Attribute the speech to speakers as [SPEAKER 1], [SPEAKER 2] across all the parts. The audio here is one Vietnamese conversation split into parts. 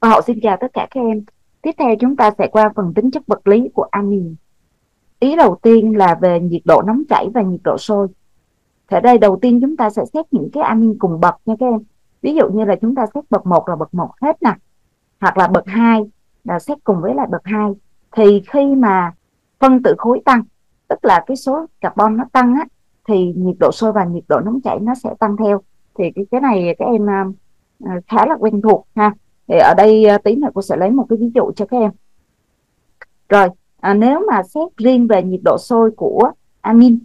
[SPEAKER 1] Và Hậu xin chào tất cả các em. Tiếp theo chúng ta sẽ qua phần tính chất vật lý của amin. Ý đầu tiên là về nhiệt độ nóng chảy và nhiệt độ sôi. Thế đây đầu tiên chúng ta sẽ xét những cái amin cùng bậc nha các em. Ví dụ như là chúng ta xét bậc 1 là bậc 1 hết nè, hoặc là bậc 2 là xét cùng với lại bậc 2. Thì khi mà phân tử khối tăng, tức là cái số carbon nó tăng á, thì nhiệt độ sôi và nhiệt độ nóng chảy nó sẽ tăng theo. Thì cái này các em khá là quen thuộc ha. Thì ở đây tí nữa cô sẽ lấy một cái ví dụ cho các em. Rồi, nếu mà xét riêng về nhiệt độ sôi của amin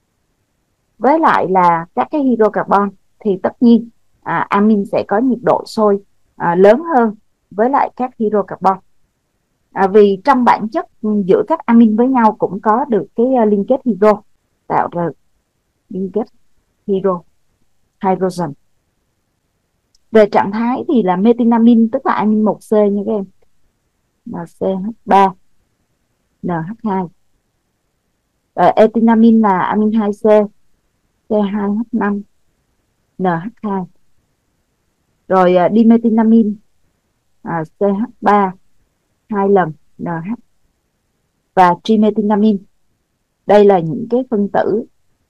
[SPEAKER 1] với lại là các cái hydrocarbon thì tất nhiên amin sẽ có nhiệt độ sôi lớn hơn với lại các hydrocarbon. Vì trong bản chất giữa các amin với nhau cũng có được cái liên kết hydro, tạo ra liên kết hydrogen. Về trạng thái thì là methylamin, tức là amin 1C nha các em, là CH3 NH2. Ethinamin là amin 2C C2H5 NH2. Rồi dimethylamin CH3 2 lần NH. Và trimethylamin, đây là những cái phân tử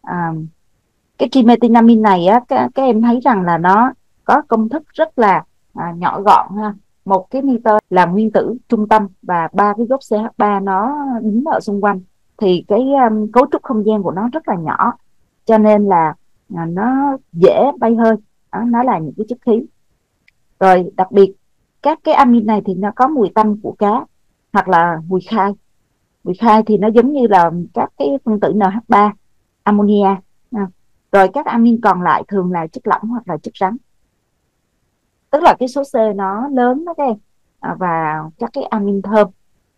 [SPEAKER 1] cái trimethylamin này á, các em thấy rằng là nó có công thức rất là nhỏ gọn ha. Một cái nitơ là nguyên tử trung tâm và ba cái gốc CH3 nó đứng ở xung quanh, thì cái cấu trúc không gian của nó rất là nhỏ, cho nên là nó dễ bay hơi. Nó là những cái chất khí. Rồi đặc biệt các cái amin này thì nó có mùi tanh của cá hoặc là mùi khai. Mùi khai thì nó giống như là các cái phân tử NH3 ammonia. Rồi các amin còn lại thường là chất lỏng hoặc là chất rắn, tức là cái số C nó lớn đó các em. Và các cái amin thơm.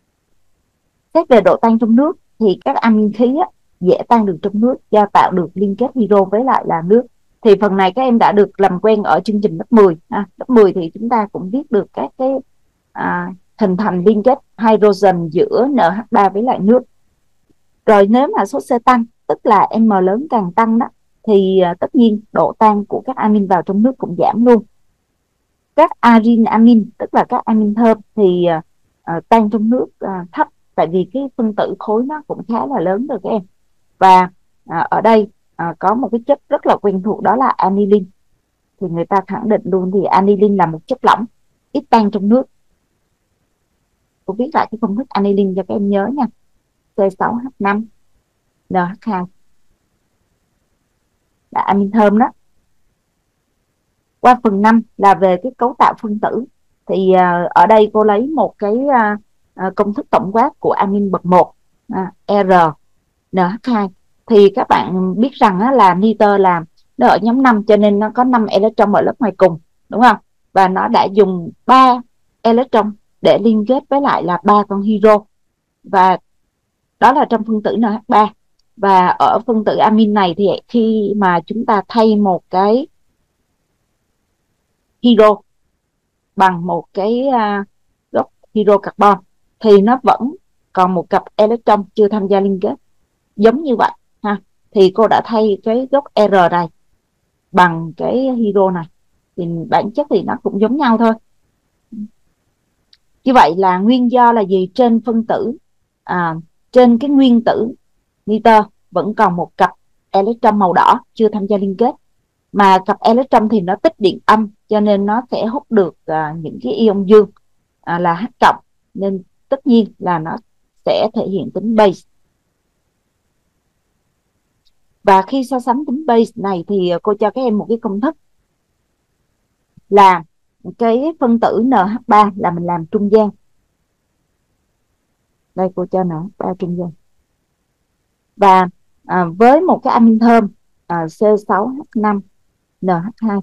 [SPEAKER 1] Xét về độ tan trong nước thì các amin khí á, dễ tan được trong nước do tạo được liên kết hydro với lại là nước. Thì phần này các em đã được làm quen ở chương trình lớp 10. Lớp 10 thì chúng ta cũng biết được các cái hình thành liên kết hydrogen giữa NH3 với lại nước. Rồi nếu mà số C tăng, tức là M lớn càng tăng đó, thì tất nhiên độ tan của các amin vào trong nước cũng giảm luôn. Các arin amin, tức là các amin thơm thì tan trong nước thấp, tại vì cái phân tử khối nó cũng khá là lớn rồi các em. Và ở đây có một cái chất rất là quen thuộc, đó là aniline. Thì người ta khẳng định luôn thì aniline là một chất lỏng ít tan trong nước. Cô viết lại cái công thức aniline cho các em nhớ nha. C6H5 NH2 là amin thơm đó. Qua phần 5 là về cái cấu tạo phân tử. Thì ở đây cô lấy một cái công thức tổng quát của amin bậc 1 R NH2. Thì các bạn biết rằng là nitơ là nó ở nhóm 5, cho nên nó có 5 electron ở lớp ngoài cùng, đúng không? Và nó đã dùng 3 electron để liên kết với lại là 3 con hydro. Và đó là trong phân tử NH3. Và ở phân tử amin này thì khi mà chúng ta thay một cái hydro bằng một cái gốc hydrocarbon thì nó vẫn còn một cặp electron chưa tham gia liên kết, giống như vậy ha. Thì cô đã thay cái gốc R này bằng cái hydro này, thì bản chất thì nó cũng giống nhau thôi. Như vậy là nguyên do là gì? Trên phân tử trên cái nguyên tử nitơ vẫn còn một cặp electron màu đỏ chưa tham gia liên kết, mà cặp electron thì nó tích điện âm, cho nên nó sẽ hút được những cái ion dương là H cộng, nên tất nhiên là nó sẽ thể hiện tính base. Và khi so sánh tính base này thì cô cho các em một cái công thức là cái phân tử NH3 là mình làm trung gian. Đây cô cho NH3 trung gian. Và với một cái amin thơm C6H5 NH2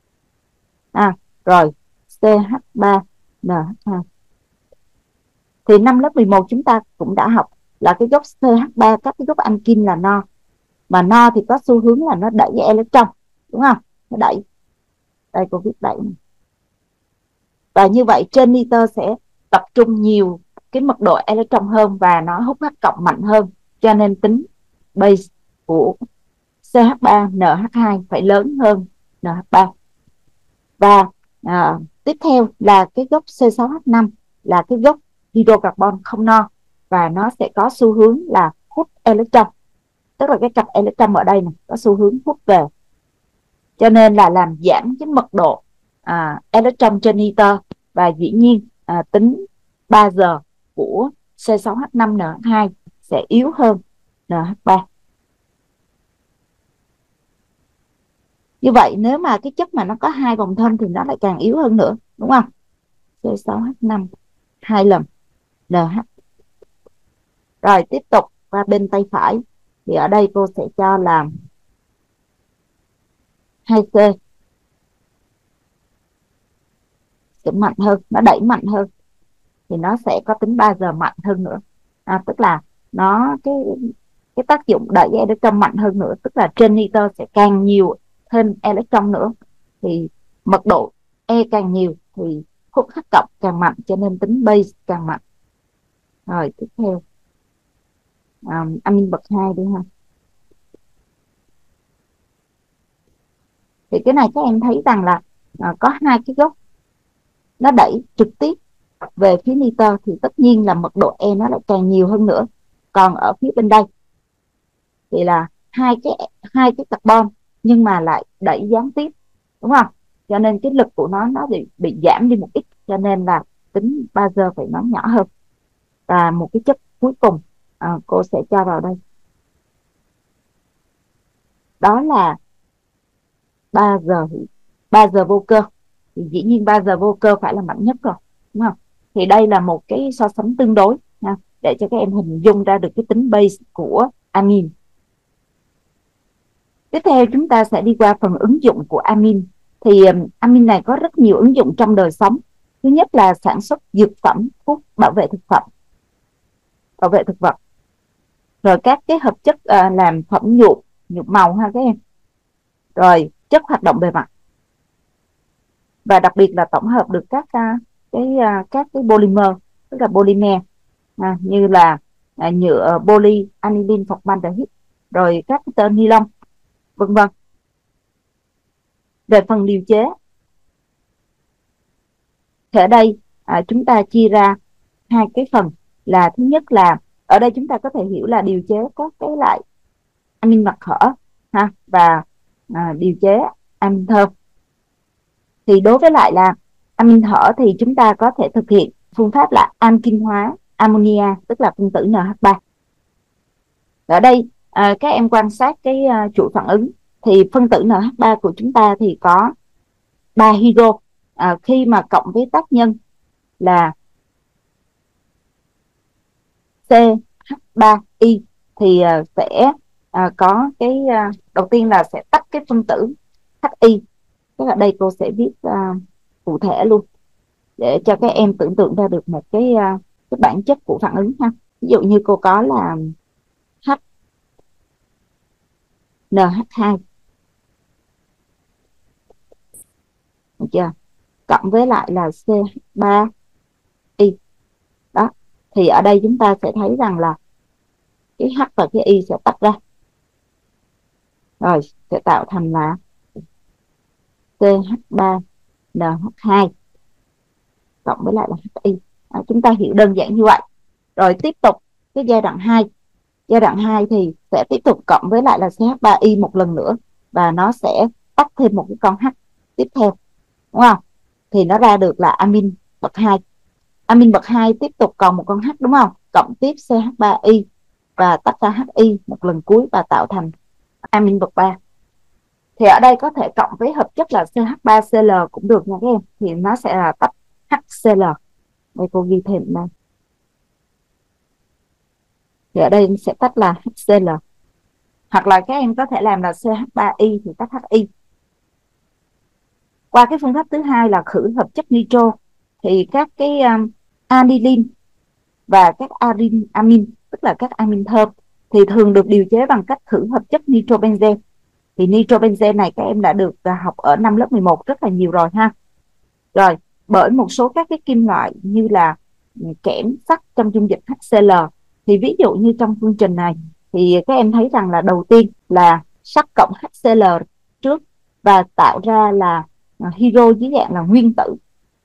[SPEAKER 1] rồi CH3 NH2. Thì năm lớp 11 chúng ta cũng đã học là cái gốc CH3, các cái gốc alkene là no. Mà no thì có xu hướng là nó đẩy electron, đúng không? Nó đẩy. Đây cô viết đẩy này. Và như vậy trên nitơ sẽ tập trung nhiều cái mật độ electron hơn và nó hút H cộng mạnh hơn, cho nên tính base của CH3 NH2 phải lớn hơn NH3. Và Tiếp theo là cái gốc C6H5 là cái gốc hydrocarbon không no, và nó sẽ có xu hướng là hút electron, tức là cái cặp electron ở đây này có xu hướng hút về, cho nên là làm giảm cái mật độ electron trên nitơ, và dĩ nhiên tính 3 giờ của C6H5NH2 sẽ yếu hơn NH3. Như vậy nếu mà cái chất mà nó có hai vòng thân thì nó lại càng yếu hơn nữa, đúng không? C6H5 2 lần NH. Rồi tiếp tục qua bên tay phải, thì ở đây cô sẽ cho là 2C sẽ mạnh hơn, nó đẩy mạnh hơn, thì nó sẽ có tính 3 giờ mạnh hơn nữa. Tức là nó cái tác dụng đẩy electron mạnh hơn nữa, tức là trên nitơ sẽ càng nhiều thêm electron nữa, thì mật độ E càng nhiều thì hút H cộng càng mạnh, cho nên tính base càng mạnh. Rồi tiếp theo amin bậc 2 đi ha. Thì cái này các em thấy rằng là có hai cái gốc nó đẩy trực tiếp về phía nitơ, thì tất nhiên là mật độ E nó lại càng nhiều hơn nữa. Còn ở phía bên đây thì là hai cái carbon nhưng mà lại đẩy gián tiếp, đúng không? Cho nên cái lực của nó bị giảm đi một ít, cho nên là tính 3 giờ phải nó nhỏ hơn. Và một cái chất cuối cùng cô sẽ cho vào đây, đó là 3 giờ vô cơ. Thì dĩ nhiên 3 giờ vô cơ phải là mạnh nhất rồi, đúng không? Thì đây là một cái so sánh tương đối ha, để cho các em hình dung ra được cái tính base của amin. Tiếp theo chúng ta sẽ đi qua phần ứng dụng của amin. Thì amin này có rất nhiều ứng dụng trong đời sống. Thứ nhất là sản xuất dược phẩm, thuốc bảo vệ thực vật, rồi các cái hợp chất làm phẩm nhuộm màu ha các em, rồi chất hoạt động bề mặt, và đặc biệt là tổng hợp được các cái polymer, tức là polymer như là nhựa polyaniline formaldehyde, rồi các tơ ni lông, vân vân. Về phần điều chế thì ở đây chúng ta chia ra hai cái phần, là thứ nhất là ở đây chúng ta có thể hiểu là điều chế các cái loại amin mặt khở ha, và điều chế amin thơm. Thì đối với lại là amin thở thì chúng ta có thể thực hiện phương pháp là alkyn hóa ammonia, tức là phân tử NH3. Ở đây các em quan sát cái chuỗi phản ứng, thì phân tử NH3 của chúng ta thì có 3 hydro, khi mà cộng với tác nhân là CH3Y thì sẽ có cái đầu tiên là sẽ tách cái phân tử HI. Tức là đây cô sẽ viết cụ thể luôn để cho các em tưởng tượng ra được một cái bản chất của phản ứng ha. Ví dụ như cô có là NH2, được chưa? Cộng với lại là CH3Y. Đó. Thì ở đây chúng ta sẽ thấy rằng là cái H và cái Y sẽ tách ra. Rồi sẽ tạo thành là CH3NH2 cộng với lại là HI. Chúng ta hiểu đơn giản như vậy. Rồi tiếp tục cái giai đoạn 2. Giai đoạn 2 thì sẽ tiếp tục cộng với lại là CH3Y một lần nữa, và nó sẽ tách thêm một cái con H tiếp theo, đúng không? Thì nó ra được là amin bậc 2. Amin bậc 2 tiếp tục còn một con H, đúng không? Cộng tiếp CH3Y và tách ra HI một lần cuối và tạo thành amin bậc 3. Thì ở đây có thể cộng với hợp chất là CH3Cl cũng được nha các em. Thì nó sẽ là tách HCl. Đây cô ghi thêm đây. Thì ở đây sẽ tách là HCl. Hoặc là các em có thể làm là CH3Y thì tách HI. Qua cái phương pháp thứ hai là khử hợp chất nitro, thì các cái aniline và các amin, tức là các amin thơm, thì thường được điều chế bằng cách khử hợp chất nitrobenzen. Thì nitrobenzen này các em đã được học ở năm lớp 11 rất là nhiều rồi ha. Rồi, bởi một số các cái kim loại như là kẽm, sắt trong dung dịch HCl. Thì ví dụ như trong phương trình này thì các em thấy rằng là đầu tiên là sắt cộng HCl trước và tạo ra là hydro dưới dạng là nguyên tử.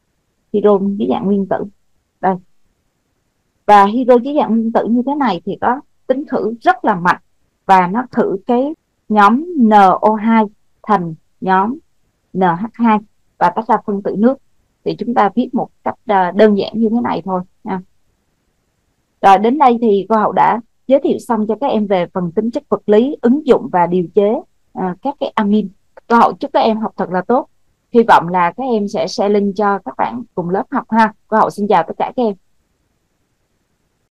[SPEAKER 1] hydro dưới dạng nguyên tử đây. Và hydro dưới dạng nguyên tử như thế này thì có tính thử rất là mạnh, và nó thử cái nhóm NO2 thành nhóm NH2 và tách ra phân tử nước. Thì chúng ta viết một cách đơn giản như thế này thôi nha. Rồi đến đây thì cô Hậu đã giới thiệu xong cho các em về phần tính chất vật lý, ứng dụng và điều chế các cái amin. Cô Hậu chúc các em học thật là tốt. Hy vọng là các em sẽ share link cho các bạn cùng lớp học ha. Cô Hậu xin chào tất cả các em.